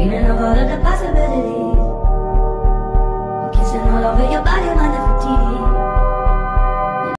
dreaming of all of the possibilities. I'm kissing all over your body.